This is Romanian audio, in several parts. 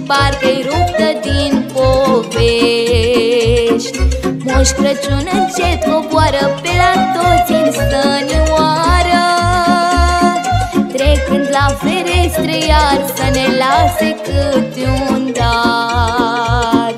parcă-i ruptă din povești. Moș Crăciun încet coboară pe la toți în sănioară, trecând la ferestre iar să ne lase câte un dar.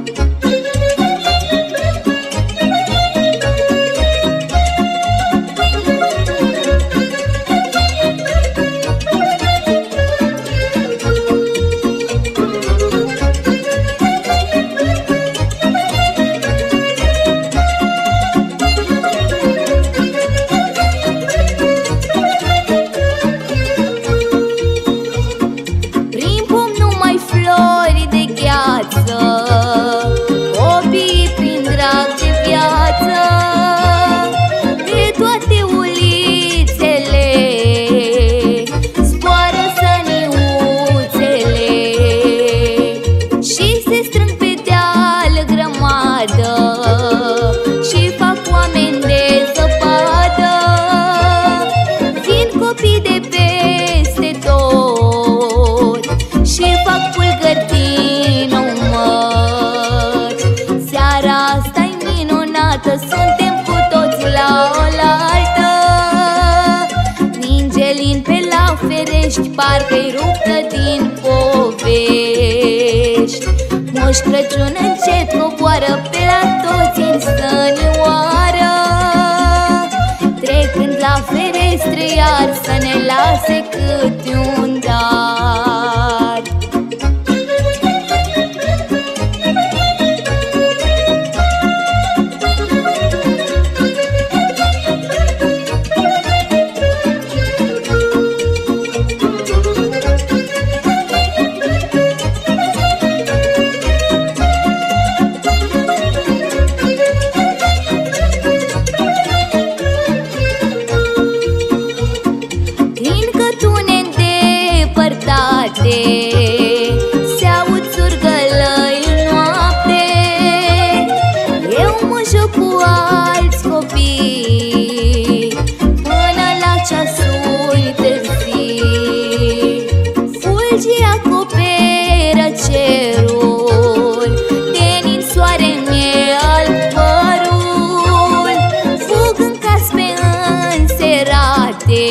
Copiii prin drag de viață, de toate ulițele zboară săniuțele și se strâng pe deal grămadă și fac oameni de zăpadă. Vin copii de peste tot și fac pulgări din umăr. Seara asta-i minunată, suntem cu toți la oaltă. Ningelin pe la ferești, parcă-i ruptă din povești. Moș Crăciun încet coboară pe la toți în sănioară, trecând la ferestre iar să ne lase câte un dar. Se aud surgălăi în noapte, eu mă joc cu alți copii până la ceasuri târzii. Fulgii acoperă cerul, de nin soare mi-e alb părul. Fug în caspe înserate,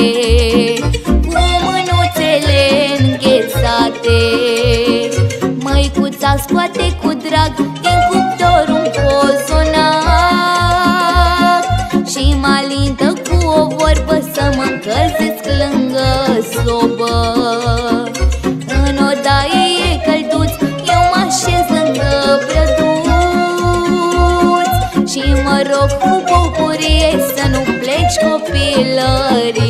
măicuța scoate cu drag din cuptor un cozonac și mă alintă cu o vorbă să mă încălzesc lângă sobă. În odaie e călduț, eu mă așez lângă brăduț și mă rog cu bucurie să nu pleci copilării.